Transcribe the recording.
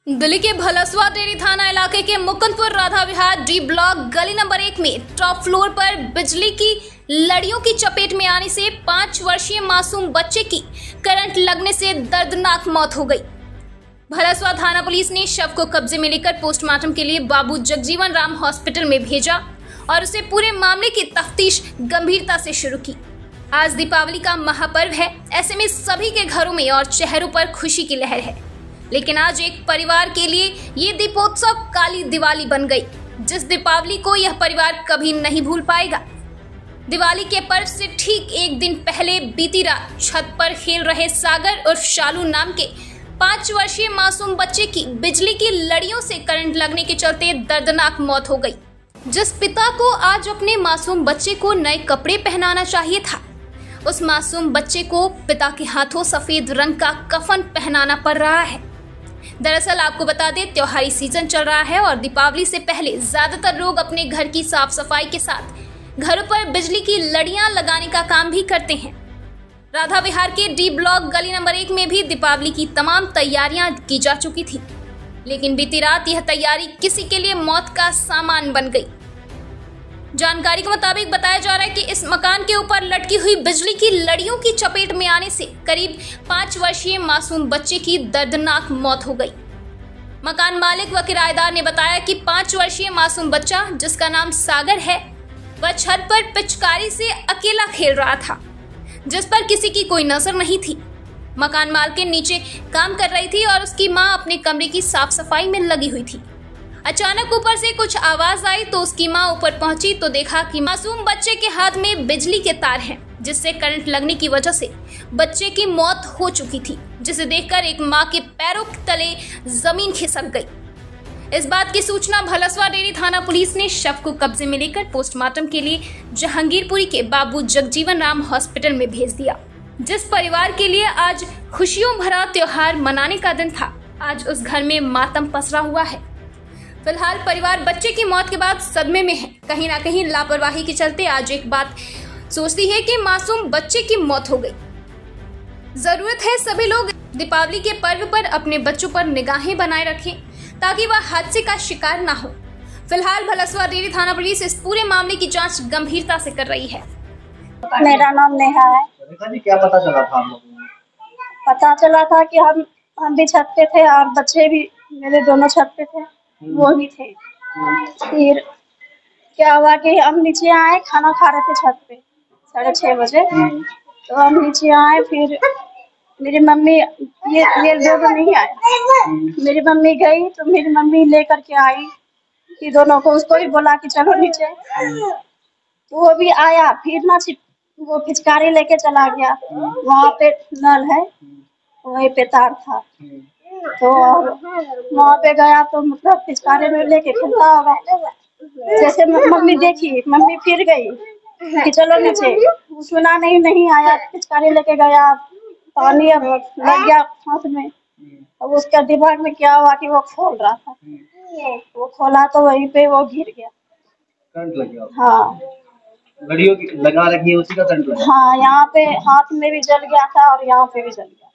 दिल्ली के भलसवा डेरी थाना इलाके के मुकुंदपुर राधा विहार डी ब्लॉक गली नंबर 1 में टॉप फ्लोर पर बिजली की लड़ियों की चपेट में आने से 5 वर्षीय मासूम बच्चे की करंट लगने से दर्दनाक मौत हो गई। भलसवा थाना पुलिस ने शव को कब्जे में लेकर पोस्टमार्टम के लिए बाबू जगजीवन राम हॉस्पिटल में भेजा और उसे पूरे मामले की तफ्तीश गंभीरता से शुरू की। आज दीपावली का महापर्व है, ऐसे में सभी के घरों में और चेहरों पर खुशी की लहर है। लेकिन आज एक परिवार के लिए ये दीपोत्सव काली दिवाली बन गई, जिस दीपावली को यह परिवार कभी नहीं भूल पाएगा। दिवाली के पर्व से ठीक एक दिन पहले बीती रात छत पर खेल रहे सागर उर्फ शालू नाम के 5 वर्षीय मासूम बच्चे की बिजली की लड़ियों से करंट लगने के चलते दर्दनाक मौत हो गई। जिस पिता को आज अपने मासूम बच्चे को नए कपड़े पहनाना चाहिए था, उस मासूम बच्चे को पिता के हाथों सफेद रंग का कफन पहनाना पड़ रहा है। दरअसल आपको बता दें, त्योहारी सीजन चल रहा है और दीपावली से पहले ज्यादातर लोग अपने घर की साफ सफाई के साथ घरों पर बिजली की लड़ियां लगाने का काम भी करते हैं। राधा विहार के डी ब्लॉक गली नंबर 1 में भी दीपावली की तमाम तैयारियां की जा चुकी थी, लेकिन बीती रात यह तैयारी किसी के लिए मौत का सामान बन गई। जानकारी के मुताबिक बताया जा रहा है कि इस मकान के ऊपर लटकी हुई बिजली की लड़ियों की चपेट में आने से करीब 5 वर्षीय मासूम बच्चे की दर्दनाक मौत हो गई। मकान मालिक व किराएदार ने बताया कि 5 वर्षीय मासूम बच्चा, जिसका नाम सागर है, वह छत पर पिचकारी से अकेला खेल रहा था, जिस पर किसी की कोई नजर नहीं थी। मकान मालकिन नीचे काम कर रही थी और उसकी मां अपने कमरे की साफ सफाई में लगी हुई थी। अचानक ऊपर से कुछ आवाज आई तो उसकी मां ऊपर पहुंची तो देखा कि मासूम बच्चे के हाथ में बिजली के तार हैं, जिससे करंट लगने की वजह से बच्चे की मौत हो चुकी थी, जिसे देखकर एक मां के पैरों तले जमीन खिसक गई। इस बात की सूचना भलसवा डेरी थाना पुलिस ने शव को कब्जे में लेकर पोस्टमार्टम के लिए जहांगीरपुरी के बाबू जगजीवन राम हॉस्पिटल में भेज दिया। जिस परिवार के लिए आज खुशियों भरा त्योहार मनाने का दिन था, आज उस घर में मातम पसरा हुआ है। फिलहाल परिवार बच्चे की मौत के बाद सदमे में है। कहीं ना कहीं लापरवाही के चलते आज एक बात सोचती है कि मासूम बच्चे की मौत हो गई। जरूरत है सभी लोग दीपावली के पर्व पर अपने बच्चों पर निगाहें बनाए रखें, ताकि वह हादसे का शिकार ना हो। फिलहाल भलसवा डेरी थाना पुलिस इस पूरे मामले की जांच गंभीरता से कर रही है। मेरा नाम नेहा है। क्या पता चला था आप लोगों को? पता चला था कि हम भी छत पे थे और बच्चे भी मेरे दोनों छत पे थे, वो भी थे। फिर क्या हुआ कि हम नीचे आए, खाना खा रहे थे छत पे 6:30 बजे। तो हम नीचे आए, फिर मेरी मम्मी ये लोग नहीं आए। मेरी मम्मी गई तो मेरी मम्मी लेकर के आई कि दोनों को, उसको भी बोला कि चलो नीचे, तो वो भी आया। फिर ना वो पिचकारी लेके चला गया। वहाँ पे नल है, वहीं पे तार था, तो वहाँ पे गया तो मतलब पिचकारी में लेके खेलता होगा। जैसे मम्मी देखी, मम्मी फिर गई कि चलो नीचे, सुना नहीं आया। पिचकारी लेके गया, पानी अब लग गया हाथ में। अब उसका दिमाग में क्या हुआ कि वो खोल रहा था, वो खोला तो वहीं पे वो गिर गया। करंट लग गया? हाँ, लड़ियों की लगा रखी है, उसी का करंट लगा? हाँ, यहाँ पे हाथ में भी जल गया था और यहाँ पे भी जल गया।